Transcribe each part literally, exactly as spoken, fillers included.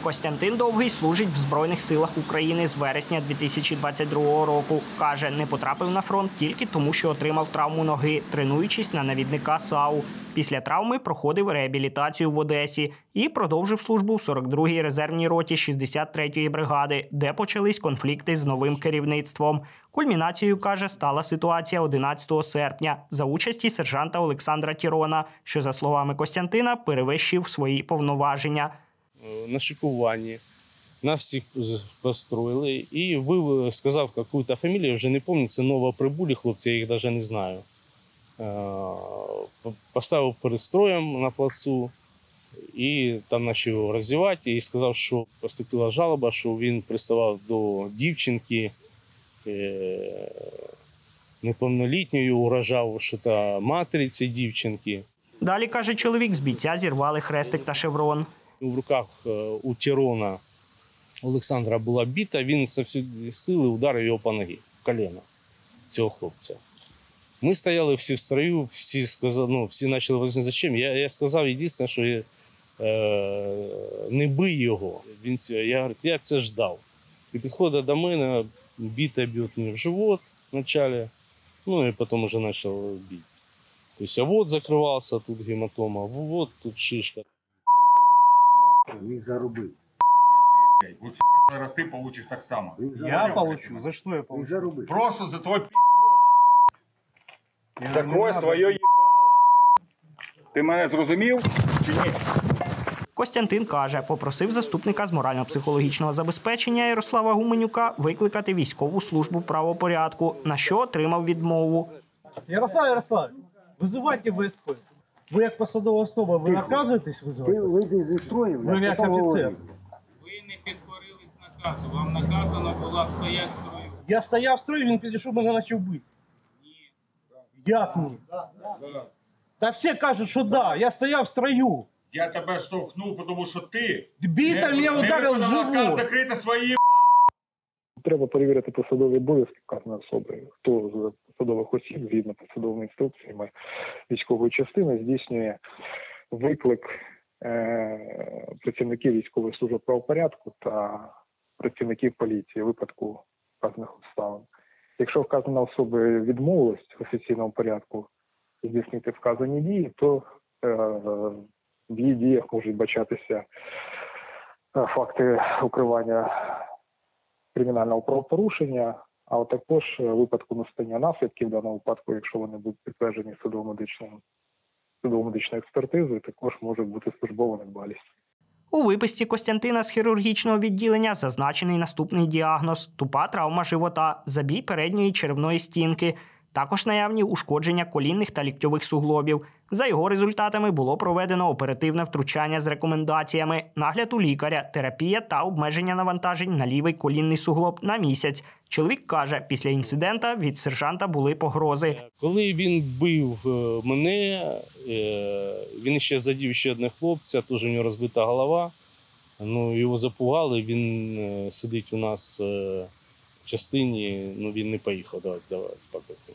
Костянтин Довгий служить в Збройних силах України з вересня дві тисячі двадцять другого року. Каже, не потрапив на фронт тільки тому, що отримав травму ноги, тренуючись на навідника САУ. Після травми проходив реабілітацію в Одесі і продовжив службу в сорок другій резервній роті шістдесят третьої бригади, де почались конфлікти з новим керівництвом. Кульмінацією, каже, стала ситуація одинадцятого серпня за участі сержанта Олександра Тірона, що, за словами Костянтина, перевищив свої повноваження. На шикуванні нас всіх построїли і ви сказав якусь фамілію, вже не пам'ятаю, це новоприбулі хлопці, я їх навіть не знаю. Поставив перед строєм на плацу і там почав роздівати і сказав, що поступила жалоба, що він приставав до дівчинки неповнолітньої, угрожав, що та матері цієї дівчинки. Далі, каже чоловік, з бійця зірвали хрестик та шеврон. В руках у Тірона Олександра була біта, він з всієї сили ударив його по ногі, в коліно цього хлопця. Ми стояли всі в строю, всі сказали, ну, всі почали говорити, зачем. Я, я сказав єдине, що е, не бий його. Він, я говорю, я це ждав. І підходить до мене, біта б'є мені в живот вначале, ну і потім вже почав бити. Тобто, а вот закривався, тут гематома, вот тут шишка. Не заробив. Вот зараз ти получиш так само. Я получу? За що я получу? Просто за твой пиздеж, блядь. Закрой своє їбало, блядь. Ти мене зрозумів чи ні? Костянтин каже, попросив заступника з морально-психологічного забезпечення Ярослава Гуменюка викликати військову службу правопорядку, на що отримав відмову. Ярослав Ярославович, визивайте ВСП. Ви як посадова особа, ви наказуєтесь визивати? Ви вийдете зі строю, ви як офіцер. Ви не підкорились наказу, вам наказано було стояти в строю. Я стояв в строю, він підійшов, мене почав бити. Ні. Як ні? Да. Та всі кажуть, що да, я стояв в строю. Я тебе штовхнув, тому що ти Біта мене ударив в живот. Закрити свої. Треба перевірити посадові обов'язки вказаної особи. Хто з посадових осіб, згідно посадовими інструкціями військової частини, здійснює виклик е працівників військової служби правопорядку та працівників поліції у випадку вказаних обставин. Якщо вказана особа відмовилась в офіційному порядку здійснити вказані дії, то е в її діях можуть бачатися факти укривання кримінального правопорушення, а також в випадку настання наслідків в даному випадку, якщо вони будуть підтверджені судово-медичною судово-медичною експертизою, також може бути службова недбалість. У виписці Костянтина з хірургічного відділення зазначений наступний діагноз – тупа травма живота, забій передньої черевної стінки. Також наявні ушкодження колінних та ліктьових суглобів. За його результатами було проведено оперативне втручання з рекомендаціями, нагляд у лікаря, терапія та обмеження навантажень на лівий колінний суглоб на місяць. Чоловік каже, після інцидента від сержанта були погрози. Коли він бив мене, він ще задів ще одне хлопця, теж у нього розбита голова. Ну, його запугали, він сидить у нас в частині, ну він не поїхав, давайте, давайте, показуємо.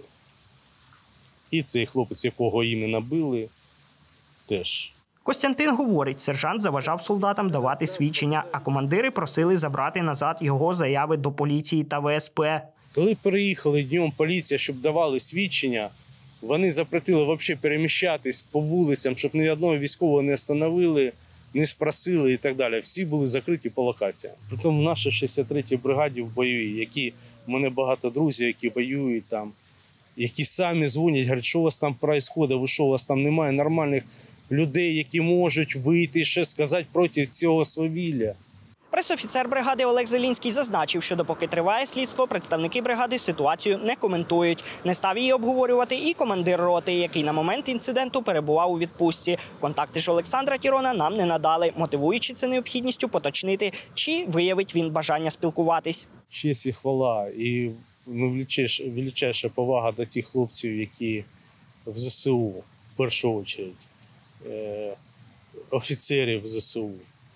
І цей хлопець, якого іменно били, теж. Костянтин говорить, сержант заважав солдатам давати свідчення, а командири просили забрати назад його заяви до поліції та ВСП. Коли переїхали днем поліція, щоб давали свідчення, вони запретили взагалі переміщатись по вулицям, щоб ні одного військового не встановили, не спросили і так далі. Всі були закриті по локаціям. Притом в нашій шістдесят третій бригаді в бойовій, які, в мене багато друзів, які воюють там, які самі дзвонять, говорять, що у вас там відбувається, ви що, у вас там немає нормальних людей, які можуть вийти і ще сказати проти цього свавілля. Пресофіцер бригади Олег Зелінський зазначив, що допоки триває слідство, представники бригади ситуацію не коментують. Не став її обговорювати і командир роти, який на момент інциденту перебував у відпустці. Контакти ж Олександра Тірона нам не надали, мотивуючи це необхідністю поточнити, чи виявить він бажання спілкуватись. Честь і хвала і ну, величайша повага до тих хлопців, які в ЗСУ, в першу чергу, е офіцерів ЗСУ,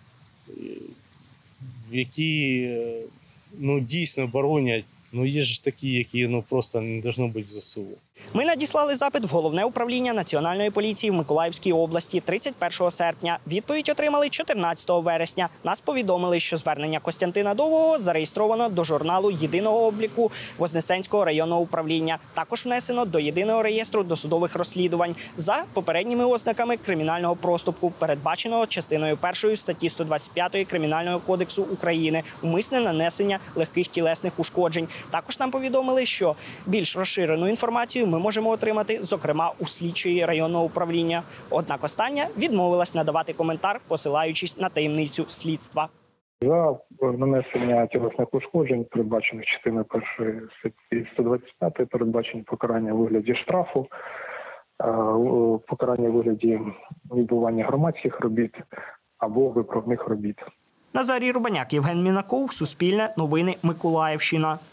які ну, дійсно боронять, ну є ж такі, які ну, просто не повинні бути в ЗСУ. Ми надіслали запит в Головне управління Національної поліції в Миколаївській області тридцять першого серпня. Відповідь отримали чотирнадцятого вересня. Нас повідомили, що звернення Костянтина Довгого зареєстровано до журналу єдиного обліку Вознесенського районного управління. Також внесено до єдиного реєстру досудових розслідувань за попередніми ознаками кримінального проступку, передбаченого частиною першої статті сто двадцять п'ять Кримінального кодексу України «Умисне нанесення легких тілесних ушкоджень». Також нам повідомили, що більш розширену інформацію ми можемо отримати, зокрема, у слідчої районного управління. Однак остання відмовилась надавати коментар, посилаючись на таємницю слідства. За нанесення тілесних ушкоджень, передбачених частиною першої статті сто двадцять п'ять, передбачені покарання у вигляді штрафу, покарання у вигляді відбування громадських робіт або виправних робіт. Назарій Рубаняк, Євген Мінаков, Суспільне, Новини, Миколаївщина.